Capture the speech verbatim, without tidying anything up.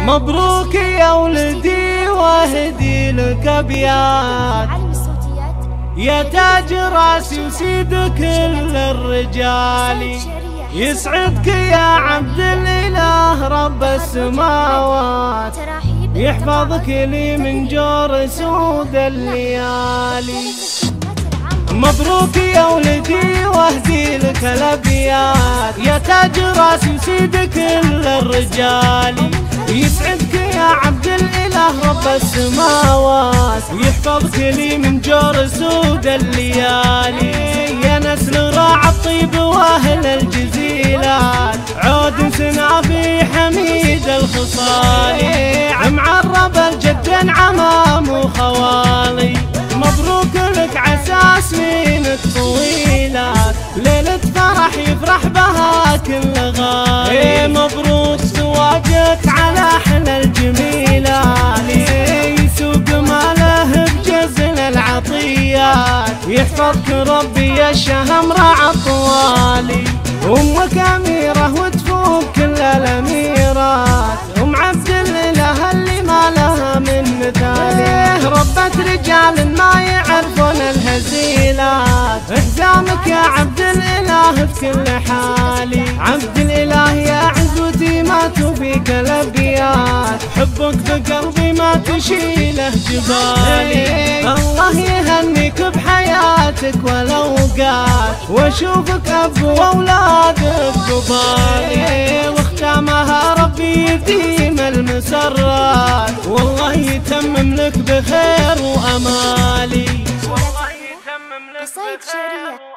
مبروك يا ولدي واهدي لك ابيات يا تاج راسي وسيد كل الرجال. يسعدك يا عبد الاله رب السماوات، يحفظك لي من جور سود الليالي. مبروك يا ولدي واهدي لك الابيات يا تاج راسي وسيد كل الرجال. يسعدك يا عبد الاله رب السماوات، يحفظك لي من جور سود الليالي. يا نسل راعى الطيب واهل الجزيلات، عود سنافي حميد الخصال. معرب الجد عمام وخوالي، مبروك لك عسى سنينك طويلات، ليلة فرح يفرح بها كل غالي. مبروك زواجك على احلى الجميلات، يسوق ماله بجزل العطيات. يحفظك ربي يا الشهم راعى الطوالي، امك اميره وتفوق كل الاميرات. ام عبد الاله اللي ما لها من مثاله، ربت رجال ما يعرفون الهزيلات. احزامك يا عبد الاله في كل حالي، عبد الاله يا عزوتي ما توفيك الابيات. حبك بقلبي ما تشيله جبالي، الله يهنيك بحياتك والاوقات، واشوفك اب واولادك قبالي. واختامها ربي يديم المسرات، والله يتمم لك بخير وامالي. والله يتمم لك بخير.